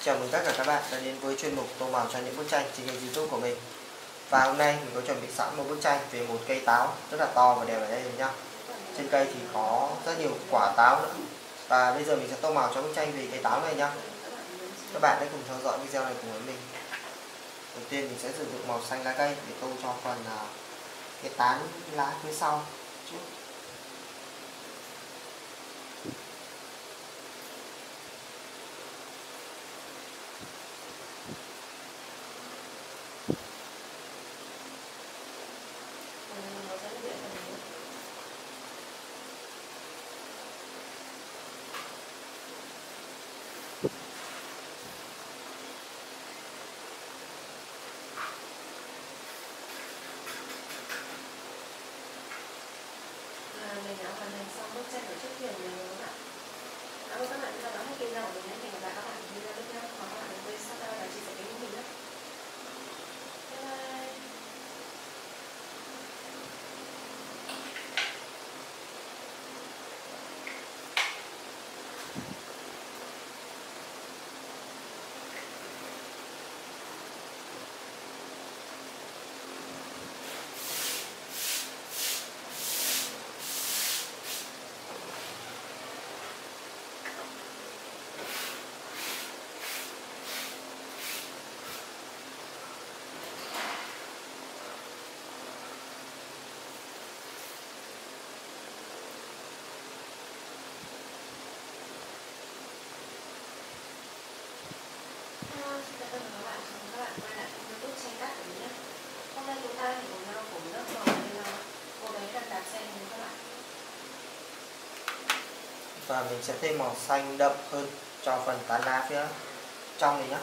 Chào mừng tất cả các bạn đã đến với chuyên mục tô màu cho những bức tranh trên kênh YouTube của mình. Và hôm nay mình có chuẩn bị sẵn một bức tranh về một cây táo rất là to và đẹp ở đây rồi nhá. Trên cây thì có rất nhiều quả táo nữa. Và bây giờ mình sẽ tô màu cho bức tranh về cây táo này nhá. Các bạn hãy cùng theo dõi video này cùng với mình. Đầu tiên mình sẽ sử dụng màu xanh lá cây để tô cho phần cái tán lá phía sau trước. Mình đã hoàn thành xong bức tranh ở trước thuyền rồi các bạn. Cảm ơn các bạn đã theo dõi hết video của mình nhé. Hẹn gặp lại các bạn ở video tiếp theo. Và các bạn đừng quên subscribe và chia sẻ kênh của mình nhé. Bye bye. Xin chào tất cả các bạn, chào mừng các bạn quay lại với YouTube tranh cát của mình nhé. Hôm nay chúng ta hãy cùng nhau cùng lớp màu lên cô bé đang đạp xe với các bạn. Và mình sẽ thêm màu xanh đậm hơn cho phần tán lá phía trong này nhé.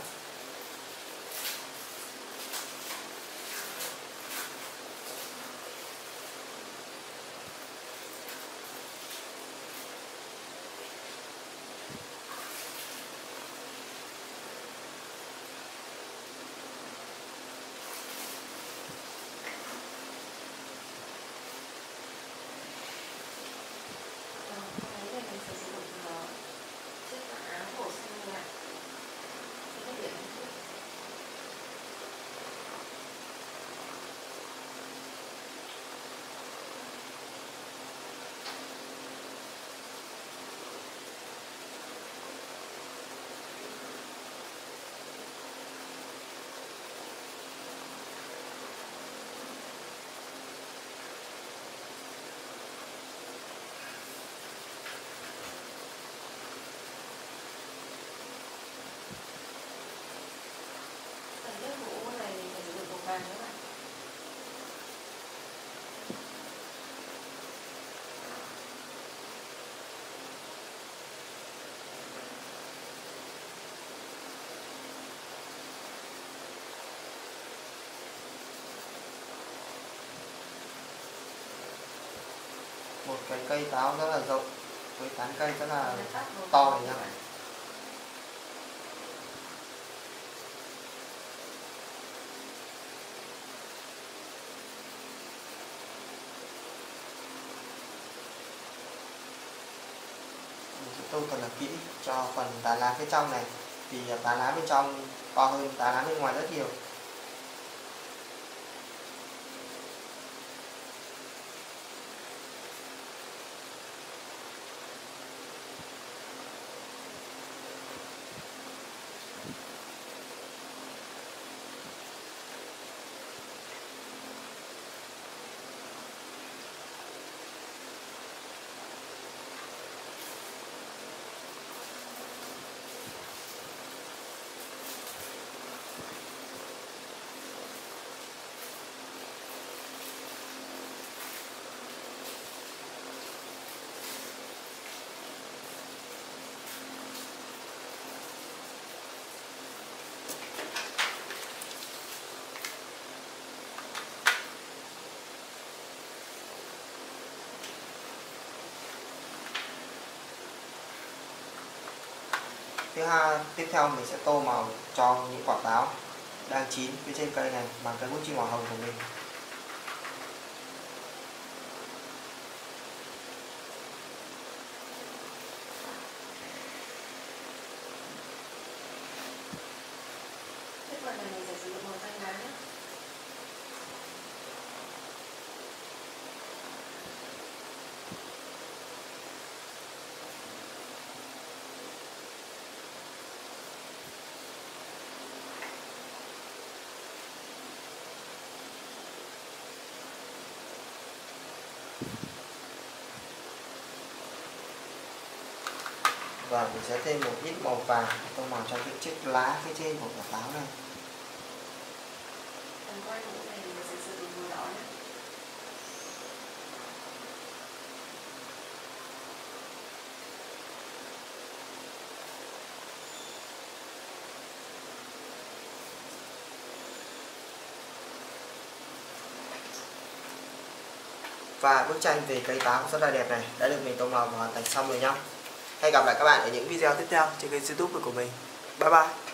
Cái này mình sử dụng chiếc áo cổ xanh nhạt. Cái điểm mũ này mình phải sử dụng màu vàng các bạn. Một cái cây táo rất là rộng với tán cây rất là to này nhá. Mình sẽ tô thật là kỹ cho phần tán lá phía trong này, vì tán lá bên trong to hơn tán lá bên ngoài rất nhiều. Tiếp theo mình sẽ tô màu cho những quả táo đang chín phía trên cây này bằng cái bút chì màu hồng của mình. Và mình sẽ thêm một ít màu vàng tô màu cho những chiếc lá phía trên của quả táo này. Phần quay mũ này mình sẽ sử dụng màu đỏ nhé. Và bức tranh về cây táo rất là đẹp này đã được mình tô màu và hoàn thành xong rồi nhá. Hẹn gặp lại các bạn ở những video tiếp theo trên kênh YouTube của mình. Bye bye.